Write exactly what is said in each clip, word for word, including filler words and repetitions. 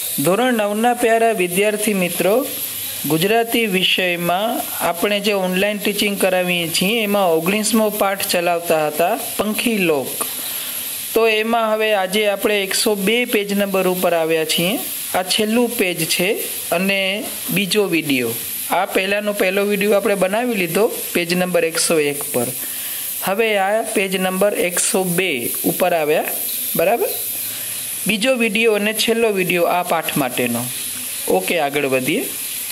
ધોરણ નવના પ્યારા વિદ્યાર્થી મિત્રો, ગુજરાતી વિષયમાં આપણે જે ઓનલાઈન ટીચિંગ કરાવીએ છીએ એમાં ઓગણીસમો પાઠ ચલાવતા હતા પંખી લોક. તો એમાં હવે આજે આપણે એકસો બે પેજ નંબર ઉપર આવ્યા છીએ. આ છેલ્લું પેજ છે અને બીજો વિડીયો. આ પહેલાંનો પહેલો વિડીયો આપણે બનાવી લીધો પેજ નંબર એકસો એક પર. હવે આ પેજ નંબર એકસો બે ઉપર આવ્યા, બરાબર. બીજો વિડીયો અને છેલ્લો વિડીયો આ પાઠ માટેનો. ઓકે, આગળ વધીએ.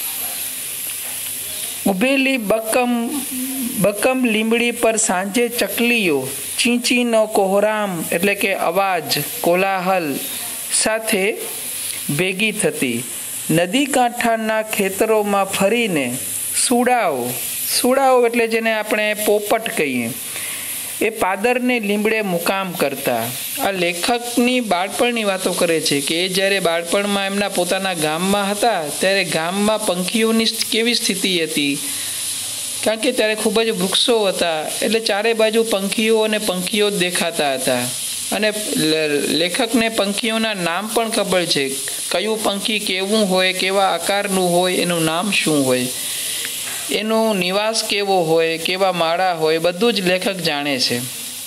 ઉભેલી બકમ બકમ લીમડી પર સાંજે ચકલીઓ ચીંચીનો કોહરામ એટલે કે અવાજ, કોલાહલ સાથે ભેગી થતી. નદી કાંઠાના ખેતરોમાં ફરીને સુડાઓ સુડાઓ એટલે જેને આપણે પોપટ કહીએ, એ પાદરને લીમડે મુકામ કરતા. આ લેખકની બાળપણની વાતો કરે છે કે એ જ્યારે બાળપણમાં એમના પોતાના ગામમાં હતા ત્યારે ગામમાં પંખીઓની કેવી સ્થિતિ હતી, કારણ કે ત્યારે ખૂબ જ વૃક્ષો હતા એટલે ચારે બાજુ પંખીઓ અને પંખીઓ જ દેખાતા હતા. અને લેખકને પંખીઓના નામ પણ ખબર છે, કયું પંખી કેવું હોય, કેવા આકારનું હોય, એનું નામ શું હોય, એનું નિવાસ કેવો હોય, કેવા માળા હોય, બધું જ લેખક જાણે છે.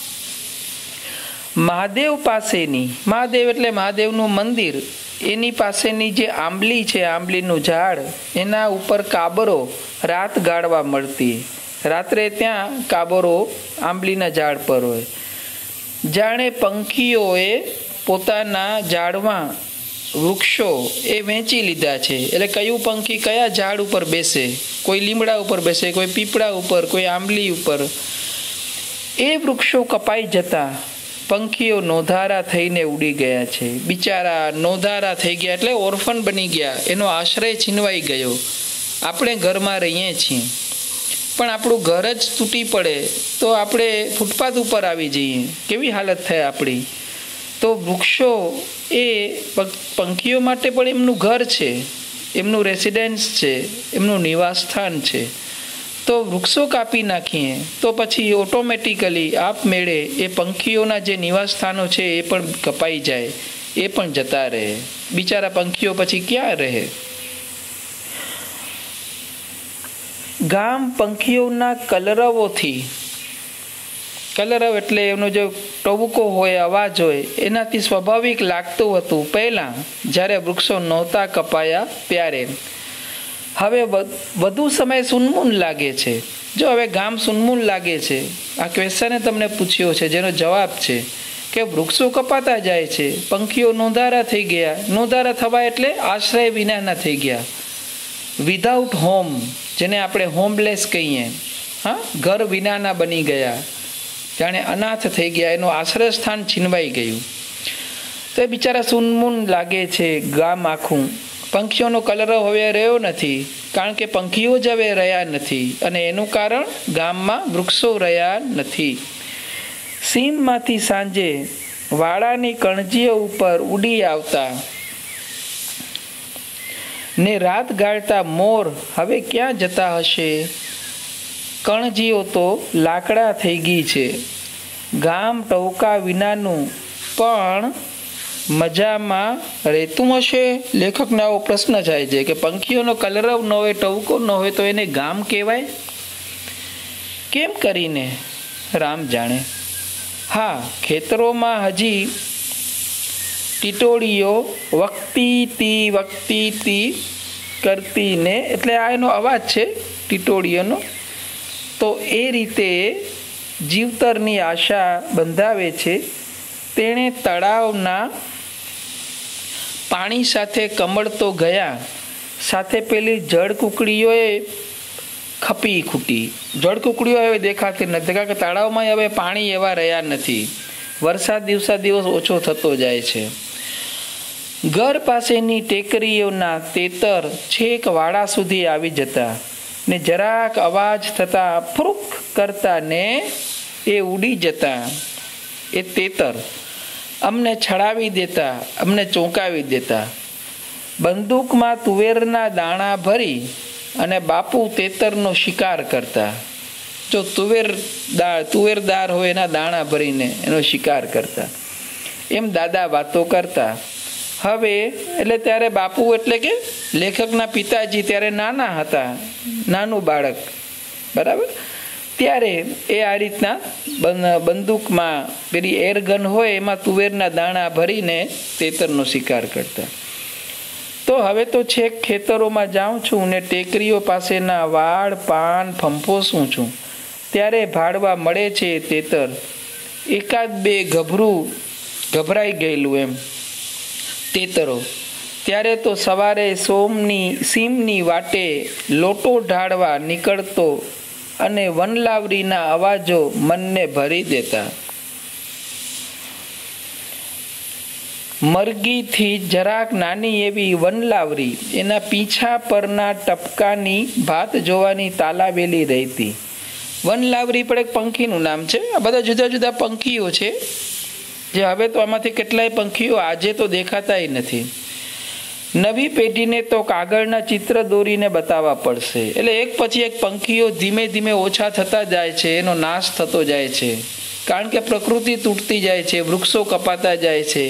મહાદેવ પાસેની, મહાદેવ એટલે મહાદેવનું મંદિર, એની પાસેની જે આંબલી છે, આંબલીનું ઝાડ, એના ઉપર કાબરો રાત ગાળવા મળતી. રાત્રે ત્યાં કાબરો આંબલીના ઝાડ પર હોય. જાણે પંખીઓએ પોતાના ઝાડમાં વૃક્ષો એ વેચી લીધા છે. એટલે કયું પંખી કયા ઝાડ ઉપર બેસે, કોઈ લીમડા ઉપર બેસે, કોઈ પીપળા ઉપર, કોઈ આંબલી ઉપર. એ વૃક્ષો કપાઈ જતા પંખીઓ નોધારા થઈને ઉડી ગયા છે. બિચારા નોધારા થઈ ગયા એટલે ઓર્ફન બની ગયા, એનો આશ્રય છીનવાઈ ગયો. આપણે ઘરમાં રહીએ છીએ પણ આપણું ઘર જ તૂટી પડે તો આપણે ફૂટપાથ ઉપર આવી જઈએ, કેવી હાલત થાય આપણી. તો વૃક્ષો એ પંખીઓ માટે પણ એમનું ઘર છે, એમનું રેસિડેન્સ છે, એમનું નિવાસ સ્થાન છે. તો વૃક્ષો કાપી નાખીએ તો પછી ઓટોમેટિકલી આપમેળે એ પંખીઓના જે નિવાસ સ્થાનો છે એ પણ કપાઈ જાય, એ પણ જતા રહે. બિચારા પંખીઓ પછી ક્યાં રહે? ગામ પંખીઓના કલરવોથી, કલરવ એટલે એનો જે ટવકો હોય, અવાજ હોય, એનાથી સ્વાભાવિક લાગતું હતું પહેલાં જ્યારે વૃક્ષો નહોતા કપાયા ત્યારે. હવે વધુ સમય સુનમૂન લાગે છે. જો હવે ગામ સુનમૂન લાગે છે, આ ક્વેશ્ચને તમને પૂછ્યો છે જેનો જવાબ છે કે વૃક્ષો કપાતા જાય છે, પંખીઓ નોંધારા થઈ ગયા. નોંધારા થવા એટલે આશ્રય વિનાના થઈ ગયા, વિધાઉટ હોમ, જેને આપણે હોમલેસ કહીએ. હા, ઘર વિનાના બની ગયા, જાણે અનાથ થઈ ગયા, એનું આશ્રય સ્થાન છીનવાઈ ગયું. તો એ બિચારા સુનમૂન લાગે છે ગામ આખું. પંખીઓનો કલરવ હવે રહ્યો નથી, કારણ કે પંખીઓ જ હવે રહ્યા નથી, અને એનું કારણ ગામમાં વૃક્ષો રહ્યા નથી. સીમમાંથી સાંજે વાડાની કણજીઓ ઉપર ઉડી આવતા ને રાત ગાળતા મોર હવે ક્યાં જતા હશે? કણજીઓ તો લાકડા થઈ ગઈ છે. ગામ ટવકા વિનાનું પણ મજામાં રહેતું હશે? લેખકને આવો પ્રશ્ન થાય છે કે પંખીઓનો કલરવ ન હોય, ટવકો ન હોય તો એને ગામ કહેવાય? કેમ કરીને? રામ જાણે. હા, ખેતરોમાં હજી ટીટોળીઓ વક્તી તી વક્તી તી કરતી ને, એટલે આ એનો અવાજ છે ટીટોળીઓનો. તો એ રીતે જીવતરની આશા બંધાવે છે. તેણે તળાવના પાણી સાથે કમળતો ગયા, સાથે પેલી જળ કુકડીઓએ ખપી ખૂટી. જળ કુકડીઓ હવે દેખાતી નથી, કારણ કે તળાવમાં હવે પાણી એવા રહ્યા નથી. વરસાદ દિવસા દિવસ ઓછો થતો જાય છે. ઘર પાસેની ટેકરીઓના તેતર છેક વાડા સુધી આવી જતા ને જરાક અવાજ થતા ફ્રુક કરતા ને એ ઉડી જતા. એ તેતર અમને છડાવી દેતા, અમને ચોંકાવી દેતા. બંદૂકમાં તુવેરના દાણા ભરી અને બાપુ તેતરનો શિકાર કરતા. જો તુવેર દાળ તુવેરદાર હોય એના દાણા ભરીને એનો શિકાર કરતા. એમ દાદા વાતો કરતા. હવે એટલે ત્યારે બાપુ એટલે કે લેખકના પિતાજી ત્યારે નાના હતા, નાનું બાળક, બરાબર. ત્યારે એ આ રીતના બંદૂકમાં પેલી એરગન હોય એમાં તુવેરના દાણા ભરીને તેતરનો શિકાર કરતા. તો હવે તો છેક ખેતરોમાં જાઉં છું ને ટેકરીઓ પાસેના વાડ પાન ફંફોસું છું, ત્યારે ભાડવા મળે છે તેતર. એકાદ બે ગભરું ગભરાઈ ગયેલું એમ તેતરો. ત્યારે તો સવારે સોમની સીમની વાટે લોટો ઢાળવા નીકળતો અને વનલાવરીના અવાજો મનને ભરી દેતા. મરઘીથી જરાક નાની એવી વનલાવરી એના પીછા પરના ટપકાની ભાત જોવાની તાલાવેલી રહેતી. વનલાવરી પણ એક પંખીનું નામ છે. આ બધા જુદા જુદા પંખીઓ છે જે હવે તો આમાંથી કેટલાય પંખીઓ આજે તો દેખાતાય નથી. નવી પેઢીને તો કાગળના ચિત્ર દોરીને બતાવવા પડશે. એટલે એક પછી એક પંખીઓ ધીમે ધીમે ઓછા થતા જાય છે, એનો નાશ થતો જાય છે, કારણ કે પ્રકૃતિ તૂટતી જાય છે, વૃક્ષો કપાતા જાય છે.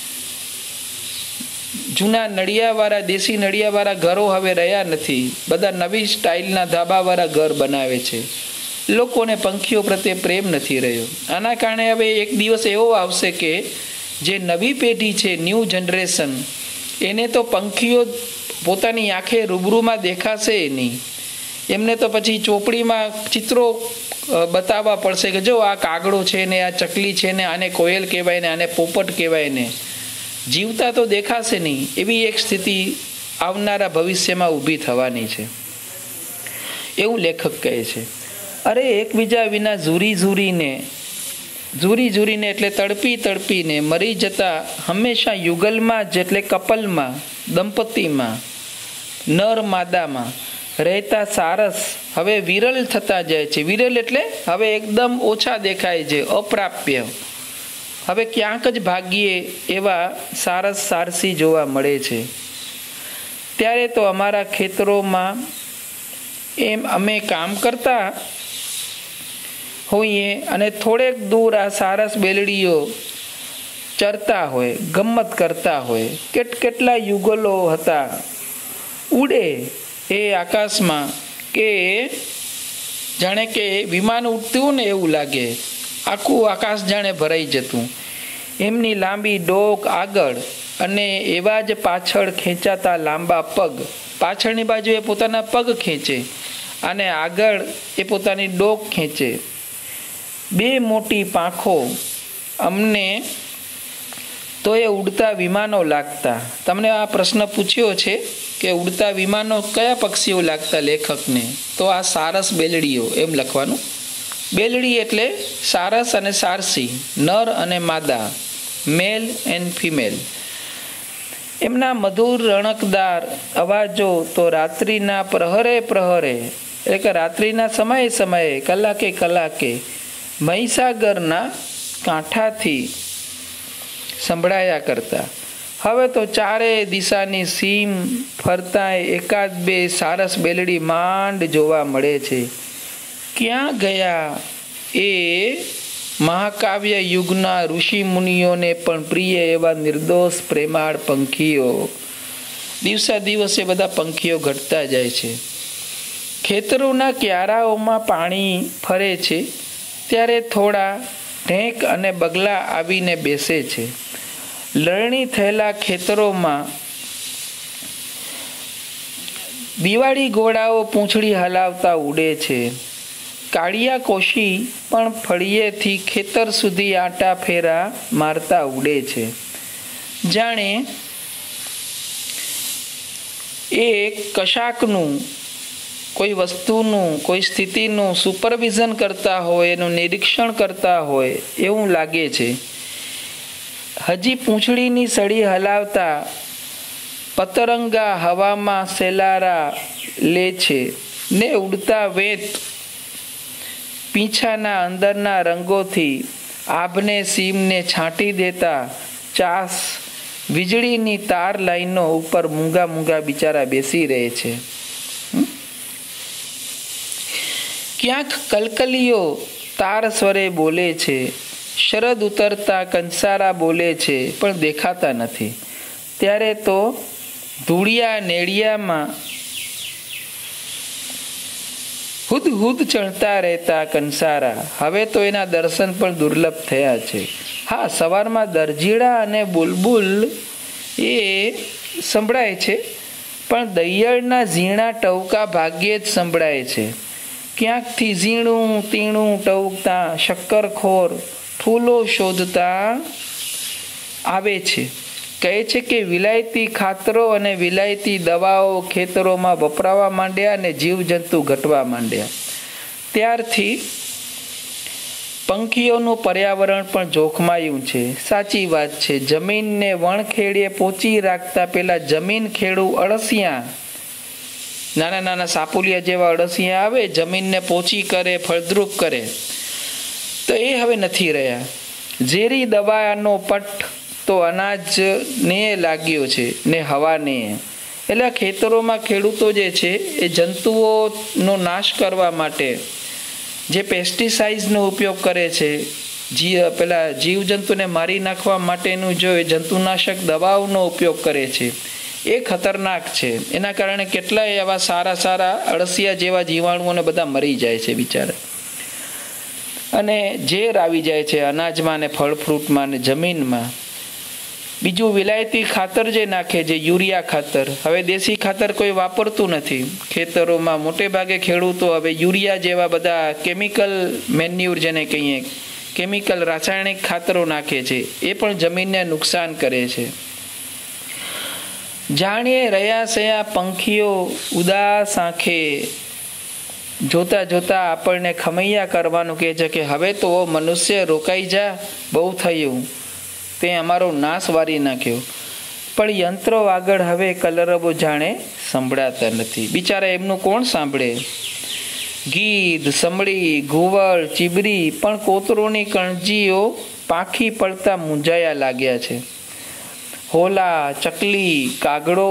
જૂના નળિયાવાળા દેશી નળિયાવાળા ઘરો હવે રહ્યા નથી, બધા નવી સ્ટાઇલના ધાબાવાળા ઘર બનાવે છે. લોકોને પંખીઓ પ્રત્યે પ્રેમ નથી રહ્યો. આના કારણે હવે એક દિવસ એવો આવશે કે જે નવી પેઢી છે, ન્યૂ જનરેશન, એને તો પંખીઓ પોતાની આંખે રૂબરૂમાં દેખાશે નહીં. એમને તો પછી ચોપડીમાં ચિત્રો બતાવવા પડશે કે જો આ કાગડો છે ને આ ચકલી છે ને આને કોયલ કહેવાય ને આને પોપટ કહેવાય ને. જીવતા તો દેખાશે નહીં. એવી એક સ્થિતિ આવનારા ભવિષ્યમાં ઊભી થવાની છે એવું લેખક કહે છે. અરે એકબીજા વિના ઝૂરી ઝૂરીને ઝૂરી ઝૂરીને એટલે તડપી તડપીને મરી જતા હંમેશા યુગલમાં જ એટલે કપલમાં, દંપતીમાં, નર માદામાં રહેતા સારસ હવે વિરલ થતા જાય છે. વિરલ એટલે હવે એકદમ ઓછા દેખાય છે, અપ્રાપ્ય. હવે ક્યાંક જ ભાગ્યે એવા સારસ સારસી જોવા મળે છે. ત્યારે તો અમારા ખેતરોમાં એમ અમે કામ કરતા હોઈએ અને થોડેક દૂર આ સારસ બેલડીઓ ચરતા હોય, ગમ્મત કરતા હોય. કેટ કેટલા યુગલો હતા ઉડે એ આકાશમાં કે જાણે કે વિમાન ઉડતું ને એવું લાગે, આખું આકાશ જાણે ભરાઈ જતું. એમની લાંબી ડોક આગળ અને એવા જ પાછળ ખેંચાતા લાંબા પગ. પાછળની બાજુ એ પોતાના પગ ખેંચે અને આગળ એ પોતાની ડોક ખેંચે. બે મોટી પાંખો અમને તો એ ઉડતા વિમાનો લાગતા. તમને આ પ્રશ્ન પૂછ્યો છે કે ઉડતા વિમાનો કયા પક્ષીઓ લાગતા લેખકને? તો આ સારસ બેલડીઓ એમ લખવાનું. બેલડી એટલે સારસ અને સારસી, નર અને માદા, મેલ એન્ડ ફિમેલ. એમના મધુર રણકદાર અવાજો તો રાત્રિના પ્રહરે પ્રહરે એટલે કે રાત્રિના સમયે સમયે, કલાકે કલાકે મહીસાગરના કાંઠાથી સંભળાયા કરતા. હવે તો ચારે દિશાની સીમ ફરતા એકાદ બે સારસ બેલડી માંડ જોવા મળે છે. ક્યાં ગયા એ મહાકાવ્ય યુગના ઋષિ મુનિઓને પણ પ્રિય એવા નિર્દોષ પ્રેમાળ પંખીઓ? દિવસા દિવસે બધા પંખીઓ ઘટતા જાય છે. ખેતરોના ક્યારાઓમાં પાણી ફરે છે ત્યારે થોડા ઢેંક અને બગલા આવીને બેસે છે. લણણી થયેલા ખેતરોમાં દિવાળી ઘોડાઓ પૂંછડી હલાવતા ઉડે છે. કાળિયા કોશી પણ ફળિયેથી ખેતર સુધી આટા ફેરા મારતા ઉડે છે. જાણે એ કશાકનું, કોઈ વસ્તુનું, કોઈ સ્થિતિનું સુપરવિઝન કરતા હોય, એનું નિરીક્ષણ કરતા હોય એવું લાગે છે. હજી પૂંછડીની સળી હલાવતા પતરંગા હવામાં સેલારા લે છે ને ઉડતા વેત પીંછાના અંદરના રંગોથી આભને સીમને છાંટી દેતા ચાસ વીજળીની તાર લાઈનો ઉપર મૂંગા મૂંગા બિચારા બેસી રહે છે. ક્યાંક કલકલીઓ તાર સ્વરે બોલે છે. શરદ ઉતરતા કંસારા બોલે છે પણ દેખાતા નથી. ત્યારે તો ધૂળિયા નેડિયામાં હુદ હુદ ચણતા રહેતા કંસારા. હવે તો એના દર્શન પણ દુર્લભ થયા છે. હા, સવારમાં દરજીડા અને બુલબુલ એ સંભળાય છે, પણ દૈયળના ઝીણા ટવકા ભાગ્યે જ સંભળાય છે. ક્યાંકથી ઝીણું તીણું ટવકતા શક્કરખોર ફૂલો શોધતા આવે છે. કહે છે કે વિલાયતી ખાતરો અને વિલાયતી દવાઓ ખેતરોમાં વપરાવા માંડ્યા અને જીવજંતુ ઘટવા માંડ્યા. ત્યારથી પંખીઓનું પર્યાવરણ પણ જોખમાયું છે. સાચી વાત છે. જમીનને વણખેડીએ પહોંચી રાખતા પેલા જમીન ખેડૂ અળસિયા, નાના નાના સાપુલિયા જેવા અળસિયા આવે, જમીનને પોચી કરે, ફળદ્રુપ કરે, તો એ હવે નથી રહ્યા. ઝેરી દવાનો પટ તો અનાજને લાગ્યો છે ને હવાને. એટલે ખેતરોમાં ખેડૂતો જે છે એ જંતુઓનો નાશ કરવા માટે જે પેસ્ટિસાઇડ્સનો ઉપયોગ કરે છે, જી પેલા જીવજંતુને મારી નાખવા માટેનું જો એ જંતુનાશક દવાઓનો ઉપયોગ કરે છે, એ ખતરનાક છે. એના કારણે કેટલાય એવા સારા સારા અળસિયા જેવા જીવાણુઓને બધા મરી જાય છે બિચારા, અને ઝેર આવી જાય છે અનાજમાં ને ફળ ફ્રૂટમાં ને જમીનમાં. બીજું વિલાયતી ખાતર જે નાખે, જે યુરિયા ખાતર, હવે દેશી ખાતર કોઈ વાપરતું નથી ખેતરોમાં. મોટે ભાગે ખેડૂતો હવે યુરિયા જેવા બધા કેમિકલ મેન્યુર જેને કહીએ, કેમિકલ રાસાયણિક ખાતરો નાખે છે. એ પણ જમીનને નુકસાન કરે છે. જાણીએ રહ્યા સયા પંખીઓ ઉદાસ આંખે જોતા જોતા આપણને ખમૈયા કરવાનું કહે છે કે હવે તો મનુષ્ય રોકાઈ જા, બહુ થયું, તે અમારો નાશ વારી નાખ્યો. પણ યંત્રો આગળ હવે કલરવો જાણે સંભળાતા નથી. બિચારા એમનું કોણ સાંભળે? ગીધ, સમળી, ઘુવડ, ચીબરી પણ કોતરોની કણજીઓ પાંખી પડતા મૂંઝાયા લાગ્યા છે. હોલા, ચકલી, કાગડો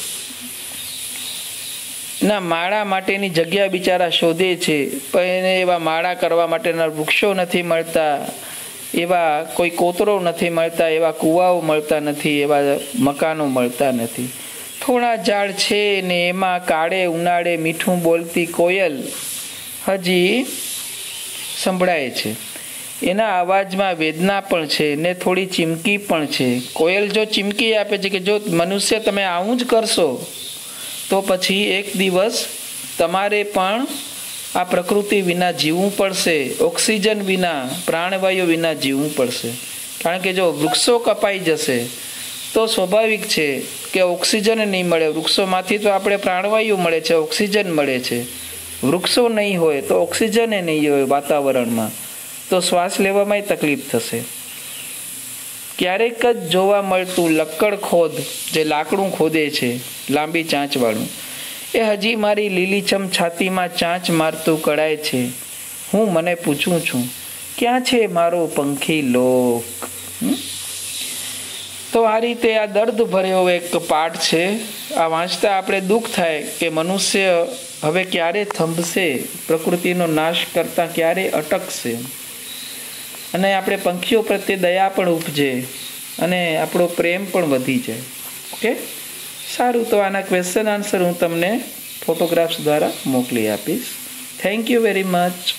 ના માળા માટેની જગ્યા બિચારા શોધે છે, પણ એને એવા માળા કરવા માટેના વૃક્ષો નથી મળતા, એવા કોઈ કોતરો નથી મળતા, એવા કૂવાઓ મળતા નથી, એવા મકાનો મળતા નથી. થોડા ઝાડ છે ને એમાં કાળે ઉનાળે મીઠું બોલતી કોયલ હજી સંભળાય છે. એના અવાજમાં વેદના પણ છે ને થોડી ચીમકી પણ છે. કોયલ જો ચીમકી આપે છે કે જો મનુષ્ય તમે આવું જ કરશો તો પછી એક દિવસ તમારે પણ આ પ્રકૃતિ વિના જીવવું પડશે, ઓક્સિજન વિના, પ્રાણવાયુ વિના જીવવું પડશે. કારણ કે જો વૃક્ષો કપાઈ જશે તો સ્વાભાવિક છે કે ઓક્સિજન નહીં મળે. વૃક્ષોમાંથી તો આપણે પ્રાણવાયુ મળે છે, ઓક્સિજન મળે છે. વૃક્ષો નહીં હોય તો ઓક્સિજન એ નહીં હોય વાતાવરણમાં, તો શ્વાસ લેવામાં તકલીફ થશે. ક્યારેક જ જોવા મળતું લક્કડ ખોદ, જે લાકડું ખોદે છે લાંબી ચાંચવાળું, એ હજી મારી લીલીછમ છાતીમાં ચાંચ મારતું કળાય છે. હું મને પૂછું છું, ક્યાં છે મારો પંખી લોક? તો આ રીતે આ દર્દ ભર્યો એક પાઠ છે. આ વાંચતા આપણે દુઃખ થાય કે મનુષ્ય હવે ક્યારે થંભશે, પ્રકૃતિનો નાશ કરતા ક્યારે અટકશે, અને આપણે પંખીઓ પ્રત્યે દયા પણ ઉપજે અને આપણો પ્રેમ પણ વધી જાય. ઓકે, સારું. તો આના ક્વેશ્ચન આન્સર હું તમને ફોટોગ્રાફ્સ દ્વારા મોકલી આપીશ. Thank you very much.